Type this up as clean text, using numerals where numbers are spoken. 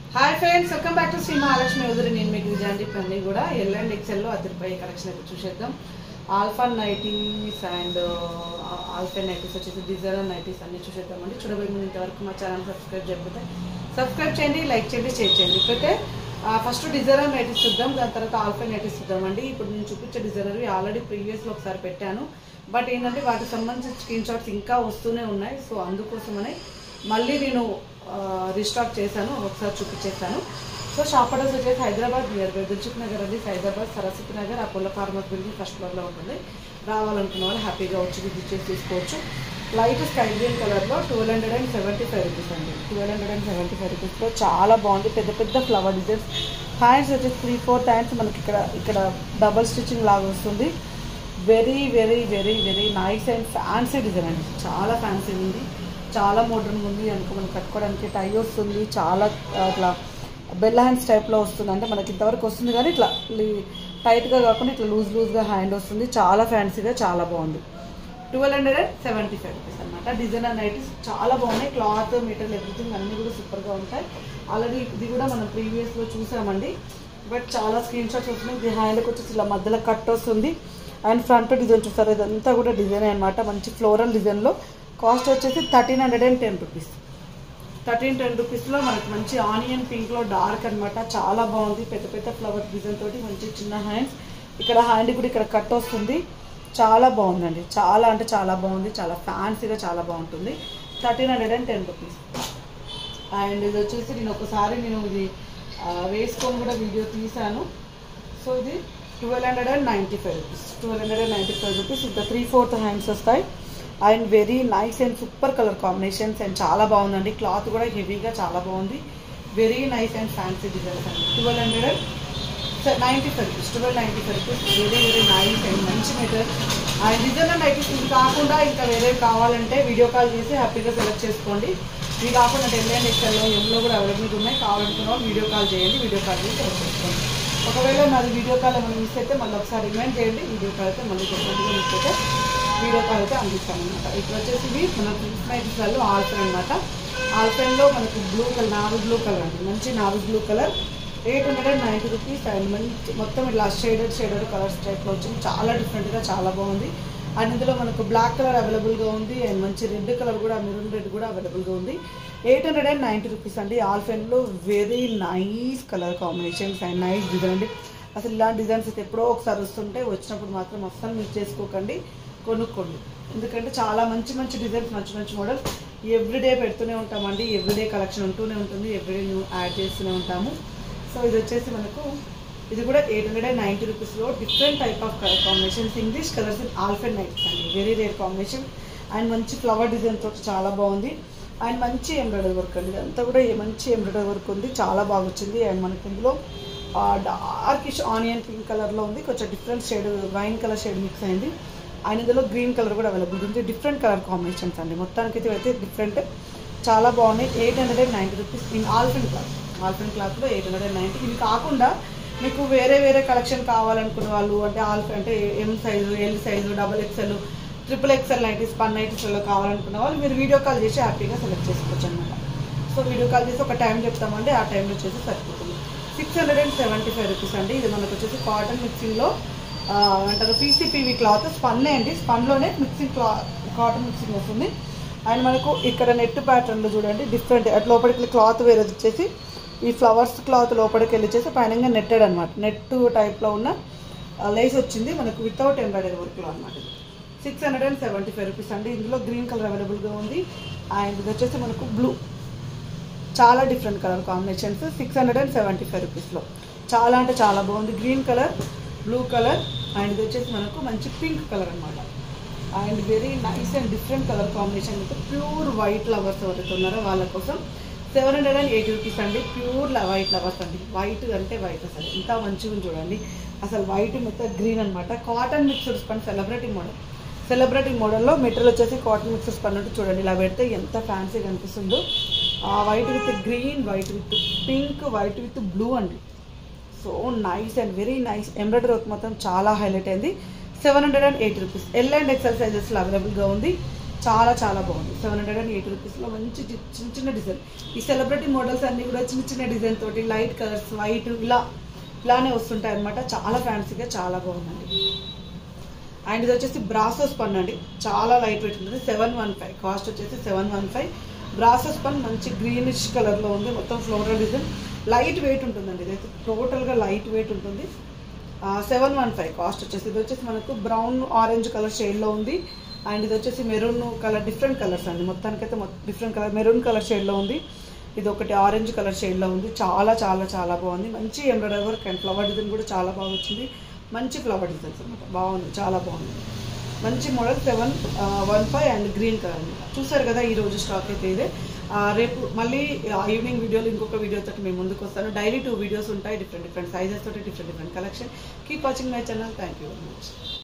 Hi friends, welcome back to Shri Mahalakshmi ఉదరి. నేను మీకు విజయాండి పన్నీ కూడా ఎల్ అండ్ ఎక్సెల్లో అదిరిపోయే కలెక్షన్ అయితే చూసేద్దాం. Alpha nighties and alpha nighties వచ్చేసి డిజైనర్ నైటీస్ అన్ని చూసేద్దామండి. చూడబోయే ముందు ఇంతవరకు మా ఛానల్ సబ్స్క్రైబ్ చేయకపోతే సబ్స్క్రైబ్ చేయండి, లైక్ చేయండి, షేర్ చేయండి. ఇప్పుడైతే ఫస్ట్ డిజైనర్ నైటీస్ చూద్దాం, దాని తర్వాత ఆల్ఫా నైటీస్ చూద్దామండి. ఇప్పుడు నేను చూపించే డిజైనర్వి ఆల్రెడీ ప్రీవియస్లో ఒకసారి పెట్టాను, బట్ ఏంటంటే వాటికి సంబంధించిన స్క్రీన్ షాట్స్ ఇంకా వస్తూనే ఉన్నాయి. సో అందుకోసమనే మళ్ళీ నేను రీస్టాక్ చేశాను, ఒకసారి చూపించేస్తాను. సో షాప్ అడ్రస్ వచ్చేసి హైదరాబాద్ నియర్ బై దిల్సుఖ్ నగర్ అండి. Hyderabad Saraswati Nagar Apollo farmers building first ఫ్లోర్లో ఉంటుంది. రావాలనుకున్న వాళ్ళు హ్యాపీగా వచ్చి విజిట్ చేసి తీసుకోవచ్చు. లైట్ స్కై గ్రీన్ కలర్లో 1275 రూపీస్ అండి. 1275 రూపీస్లో చాలా బాగుంది. పెద్ద పెద్ద ఫ్లవర్ డిజైన్స్. హ్యాండ్స్ వచ్చేసి 3-4 హ్యాండ్స్ మనకి ఇక్కడ డబల్ స్టిచ్చింగ్ లాగా వస్తుంది. Very very very very nice and fancy design అండి. చాలా ఫ్యాన్సీ ఉంది, చాలా మోడర్న్ ఉంది. అనుకో మనం కట్టుకోవడానికి టై వస్తుంది, చాలా ఇట్లా బెల్ హ్యాండ్స్ టైప్లో వస్తుంది. అంటే మనకి ఇంతవరకు వస్తుంది కానీ ఇట్లా టైట్గా కాకుండా ఇట్లా లూజ్గా హ్యాండ్ వస్తుంది. చాలా ఫ్యాన్సీగా చాలా బాగుంది. 1275 రూపీస్ అనమాట. డిజైనర్ నైటీస్ చాలా బాగున్నాయి. క్లాత్ మెటీరియల్ ఎవ్రీథింగ్ అన్నీ కూడా సూపర్గా ఉంటాయి. ఆల్రెడీ ఇది కూడా మనం ప్రీవియస్లో చూసామండి, బట్ చాలా స్క్రీన్ షాట్స్ వస్తున్నాయి. ఇది హ్యాండ్కి వచ్చేసి ఇలా మధ్యలో కట్ వస్తుంది అండ్ ఫ్రంట్ డిజైన్ చూస్తారు. ఇదంతా కూడా డిజైన్ అనమాట, మంచి ఫ్లోరల్ డిజైన్లో. కాస్ట్ వచ్చేసి 1310 రూపీస్. 1310 రూపీస్లో మనకి మంచి ఆనియన్ పింక్లో డార్క్ అనమాట. చాలా బాగుంది. పెద్ద పెద్ద ఫ్లవర్ డిజైన్ తోటి మంచి చిన్న హ్యాండ్స్. ఇక్కడ హ్యాండ్ కూడా ఇక్కడ కట్ వస్తుంది. చాలా బాగుందండి, చాలా అంటే చాలా బాగుంది. చాలా ఫ్యాన్సీగా చాలా బాగుంటుంది. 1310 రూపీస్. అండ్ ఇది వచ్చేసి నేను ఒకసారి ఇది వేసుకొని కూడా వీడియో తీసాను. సో ఇది 1295 రూపీస్. 1295 రూపీస్. ఇంకా 3/4 హ్యాండ్స్ వస్తాయి and very nice and super colour combinations and చాలా బాగుందండి. క్లాత్ కూడా హెవీగా చాలా బాగుంది. Very nice and fancy designs అండి. 1295 rupees. 1295 rupees. Very very nice and మంచి మెటీరియల్. అండ్ డిజైనర్ నైటీస్ ఇది కాకుండా ఇంకా వేరే కావాలంటే వీడియో కాల్ చేసి హ్యాపీగా సెలెక్ట్ చేసుకోండి. ఇవి కాకుండా ఎల్ అండ్ ఎక్సెల్లో ఎంలో కూడా అవైలబుల్ ఉన్నాయి. కావాలనుకున్న వాళ్ళు వీడియో కాల్ చేయండి, వీడియో కాల్ చేసి సెలెక్ట్ చేసుకోండి. ఒకవేళ మరి వీడియో కాల్ ఏమైనా మిస్ అయితే మళ్ళీ ఒకసారి రిమైండ్ చేయండి. వీడియో కాల్ అయితే మళ్ళీ చెప్పండి, మిస్ అయితే వీడియో కాల్ అయితే అందిస్తాను అనమాట. ఇప్పుడు వచ్చేసి మన ప్రింట్ నైటీస్లలో ఆల్ఫెన్ అనమాట. ఆల్ఫెన్లో మనకి blue colour, navy blue colour అండి. మంచి navy blue colour. 890 rupees. And మంచి మొత్తం ఇట్లా షేడెడ్ కలర్స్ టైప్లో వచ్చింది. చాలా డిఫరెంట్గా చాలా బాగుంది. అండ్ ఇందులో మనకు బ్లాక్ కలర్ అవైలబుల్గా ఉంది అండ్ మంచి రెడ్ కలర్ కూడా, మెరూన్ రెడ్ కూడా అవైలబుల్గా ఉంది. 890 రూపీస్ అండి. ఆల్ఫెన్లో very nice colour combinations and nice design అండి. అసలు ఇలాంటి డిజైన్స్ అయితే ఎప్పుడో ఒకసారి వస్తుంటే, వచ్చినప్పుడు మాత్రం అస్సలు మిస్ చేసుకోకండి, కొనుక్కోండి. ఎందుకంటే చాలా మంచి మంచి డిజైన్స్, మంచి మంచి మోడల్స్ ఎవ్రీడే పెడుతూనే ఉంటామండి. ఎవ్రీడే కలెక్షన్ ఉంటూనే ఉంటుంది. ఎవ్రీడే న్యూ యాడ్ చేస్తూనే ఉంటాము. సో ఇది వచ్చేసి మనకు ఇది కూడా 890 రూపీస్లో different type of colour combinations. English colours in alpine nights అండి. వెరీ రేర్ కాంబినేషన్ అండ్ మంచి ఫ్లవర్ డిజైన్ తోటి చాలా బాగుంది. అండ్ మంచి ఎంబ్రాయిడరీ వర్క్ అండి. ఇదంతా కూడా మంచి ఎంబ్రాయిడరీ వర్క్ ఉంది, చాలా బాగా వచ్చింది. అండ్ మనకి ఇందులో డార్కిష్ ఆనియన్ పింక్ కలర్లో ఉంది. కొంచెం different shade, wine colour shade mix అయింది. అండ్ ఇందులో గ్రీన్ కలర్ కూడా అవైలబుల్ ఉంది. డిఫరెంట్ కలర్ కాంబినేషన్స్ అండి. మొత్తానికి అయితే డిఫరెంట్, చాలా బాగున్నాయి. 890 rupees in alpine cloth. Alpine క్లాత్లో 890. ఇవి కాకుండా మీకు వేరే వేరే కలెక్షన్ కావాలనుకున్న వాళ్ళు, అంటే అంటే M size, L size, XXL, XXL nighties, spun నైటీస్లో కావాలనుకున్న వాళ్ళు మీరు వీడియో కాల్ చేసి హ్యాపీగా సెలెక్ట్ చేసుకోవచ్చు అనమాట. సో వీడియో కాల్ చేసి ఒక టైం చెప్తామండి, ఆ టైంలో వచ్చేసి సరిపోతుంది. 675 రూపీస్ అండి. ఇది మనకు వచ్చేసి కాటన్ మిక్సింగ్లో అంటారు PCPV క్లాత్. స్పన్నే అండి. స్పన్లోనే మిక్సింగ్ కాటన్ మిక్సింగ్ వస్తుంది. అండ్ మనకు ఇక్కడ నెట్ ప్యాటర్న్లో చూడండి డిఫరెంట్. అటు లోపలికి క్లాత్ వేరేది వచ్చేసి ఈ ఫ్లవర్స్ క్లాత్ లోపలికి వెళ్ళిచ్చేసి పైన నెట్టెడ్ అనమాట. నెట్ టైప్లో ఉన్న లేస్ వచ్చింది మనకు వితౌట్ ఎంబ్రాయిడరీ వర్క్లో అనమాట. 675 రూపీస్ అండి. ఇందులో గ్రీన్ కలర్ అవైలబుల్గా ఉంది. అండ్ ఇది వచ్చేసి మనకు బ్లూ, చాలా డిఫరెంట్ కలర్ కాంబినేషన్స్. 675 రూపీస్లో చాలా అంటే చాలా బాగుంది. Green colour, blue colour and ఇది వచ్చేసి మనకు మంచి పింక్ కలర్ అనమాట. And very nice and different colour combination. అయితే ప్యూర్ వైట్ లవర్స్ ఎవరైతే ఉన్నారో వాళ్ళ కోసం 780 రూపీస్ అండి. ప్యూర్ వైట్ లవర్స్ అండి. వైట్ అంటే వైట్ అసలు ఎంత మంచిగా చూడండి. అసలు వైట్ మొత్తం గ్రీన్ అనమాట. కాటన్ మిక్స్డ్ స్పన్ సెలబ్రిటీ మోడల్లో మెటీరియల్ వచ్చేసి కాటన్ మిక్స్డ్ స్పన్ అంటే చూడండి. ఇలా పెడితే ఎంత ఫ్యాన్సీగా అనిపిస్తుందో. White with green, white with pink, white with blue అండి. So nice and very nice. Embroidery work మొత్తం చాలా హైలైట్ అయింది. 780 రూపీస్. ఎల్ అండ్ XL సైజెస్లో అవైలబుల్గా ఉంది. చాలా చాలా బాగుంది. 780 రూపీస్లో మంచి చిన్న చిన్న డిజైన్. ఈ సెలబ్రిటీ మోడల్స్ అన్నీ కూడా చిన్న చిన్న డిజైన్ తోటి లైట్ కలర్స్, వైట్ ఇలానే వస్తుంటాయి అనమాట. చాలా ఫ్యాన్సీగా చాలా బాగుందండి. అండ్ ఇది వచ్చేసి బ్రాసో స్పన్ అండి, చాలా లైట్ వెయిట్ ఉంటుంది. 715 కాస్ట్ వచ్చేసి 715. బ్రాసో స్పన్ మంచి గ్రీనిష్ కలర్లో ఉంది, మొత్తం ఫ్లోరల్ డిజైన్, లైట్ వెయిట్ ఉంటుందండి. ఇదైతే టోటల్గా లైట్ వెయిట్ ఉంటుంది. 715 కాస్ట్ వచ్చేసి. ఇది వచ్చేసి మనకు బ్రౌన్ ఆరెంజ్ కలర్ షేడ్లో ఉంది. అండ్ ఇది వచ్చేసి మెరూన్ కలర్, డిఫరెంట్ కలర్స్ అండి. మొత్తానికైతే డిఫరెంట్ కలర్, మెరూన్ కలర్ షేడ్లో ఉంది. ఇది ఒకటి ఆరెంజ్ కలర్ షేడ్లో ఉంది. చాలా చాలా చాలా బాగుంది. మంచి embroidery work and flower design కూడా చాలా బాగా వచ్చింది. మంచి ఫ్లవర్ డిజైన్స్ అనమాట, బాగుంది, చాలా బాగుంది. మంచి మోడల్ 715 అండ్ గ్రీన్ కలర్ అనమాట. చూసారు కదా ఈరోజు స్టాక్ అయితే ఇదే. రేపు మళ్ళీ ఈవినింగ్ వీడియోలో ఇంకొక వీడియో తోటి మేము ముందుకు వస్తాను. డైలీ 2 వీడియోస్ ఉంటాయి, డిఫరెంట్ సైజెస్ తోటి different collection. Keep watching my channel. Thank you very much.